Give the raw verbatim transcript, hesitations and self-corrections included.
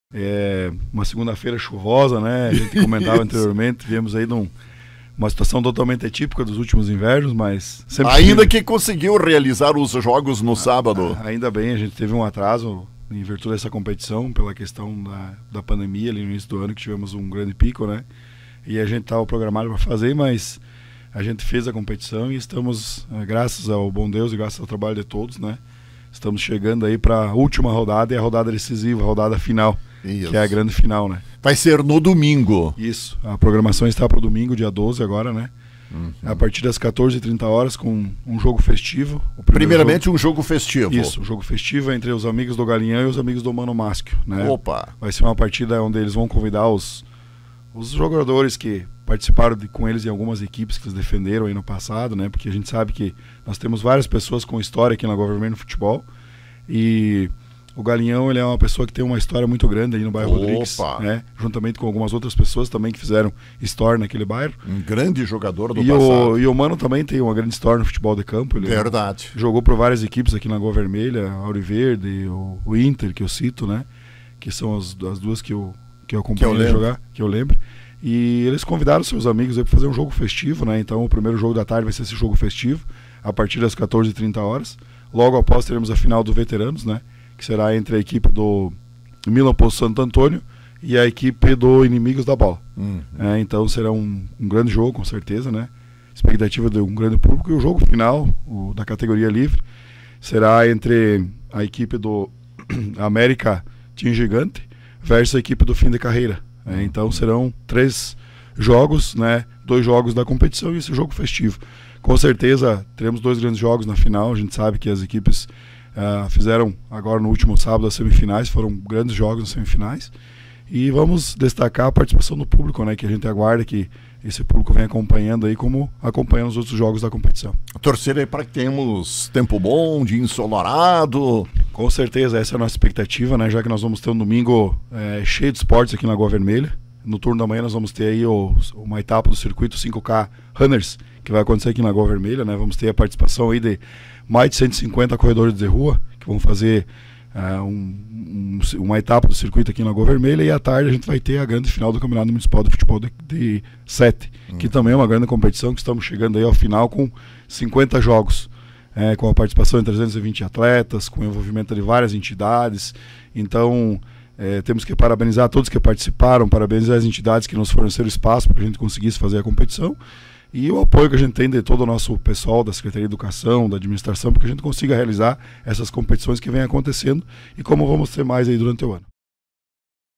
É uma segunda-feira chuvosa, né? A gente comentava anteriormente, viemos aí de um, uma situação totalmente atípica dos últimos invernos, mas... sempre Ainda tive... que conseguiu realizar os jogos no sábado. Ainda bem, a gente teve um atraso em virtude dessa competição, pela questão da, da pandemia ali no início do ano, que tivemos um grande pico, né? E a gente estava programado para fazer, mas a gente fez a competição e estamos, graças ao bom Deus e graças ao trabalho de todos, né? Estamos chegando aí para a última rodada e a rodada decisiva, a rodada final. Isso. Que é a grande final, né? Vai ser no domingo. Isso, a programação está para o domingo, dia doze agora, né? Uhum. A partir das quatorze e trinta horas com um jogo festivo. Primeiramente jogo... um jogo festivo. Isso, um jogo festivo entre os amigos do Galinhão e os amigos do Mano Maschio, né? Opa! Vai ser uma partida onde eles vão convidar os, os jogadores que participaram de, com eles em algumas equipes que eles defenderam aí no passado, né? Porque a gente sabe que nós temos várias pessoas com história aqui na Água Vermelha no futebol e... O Galinhão, ele é uma pessoa que tem uma história muito grande ali no bairro Opa. Rodrigues, né? Juntamente com algumas outras pessoas também que fizeram história naquele bairro. Um grande jogador do e passado. O, e o Mano também tem uma grande história no futebol de campo. Ele Verdade. Jogou por várias equipes aqui na Água Vermelha, Auriverde, o, o Inter, que eu cito, né? Que são as, as duas que eu, que eu acompanhei que eu jogar, que eu lembro. E eles convidaram seus amigos aí para fazer um jogo festivo, né? Então o primeiro jogo da tarde vai ser esse jogo festivo, a partir das quatorze e trinta horas. Logo após teremos a final do Veteranos, né? Que será entre a equipe do Milan Poço Santo Antônio e a equipe do Inimigos da Bola. Uhum. É, então será um, um grande jogo, com certeza, né? Expectativa de um grande público. E o jogo final, o da categoria livre, será entre a equipe do América Team Gigante versus a equipe do Fim de Carreira. É, então serão três jogos, né? Dois jogos da competição e esse jogo festivo. Com certeza teremos dois grandes jogos na final. A gente sabe que as equipes Uh, fizeram agora no último sábado as semifinais, foram grandes jogos nas semifinais e vamos destacar a participação do público, né, que a gente aguarda que esse público venha acompanhando aí como acompanhando os outros jogos da competição. Torcer aí para que tenhamos tempo bom, dia ensolarado. Com certeza, essa é a nossa expectativa, né, já que nós vamos ter um domingo é, cheio de esportes aqui na Água Vermelha. No turno da manhã nós vamos ter aí o, uma etapa do circuito cinco K Runners, que vai acontecer aqui na Água Vermelha, né? Vamos ter a participação aí de mais de cento e cinquenta corredores de rua, que vão fazer uh, um, um, uma etapa do circuito aqui na Água Vermelha, e à tarde a gente vai ter a grande final do Campeonato Municipal de Futebol de, de sete, hum. que também é uma grande competição, que estamos chegando aí ao final com cinquenta jogos, é, com a participação de trezentos e vinte atletas, com o envolvimento de várias entidades. Então é, temos que parabenizar todos que participaram, parabenizar as entidades que nos forneceram espaço para que a gente conseguisse fazer a competição, e o apoio que a gente tem de todo o nosso pessoal da Secretaria de Educação, da administração, para que a gente consiga realizar essas competições que vêm acontecendo e como vamos ter mais aí durante o ano.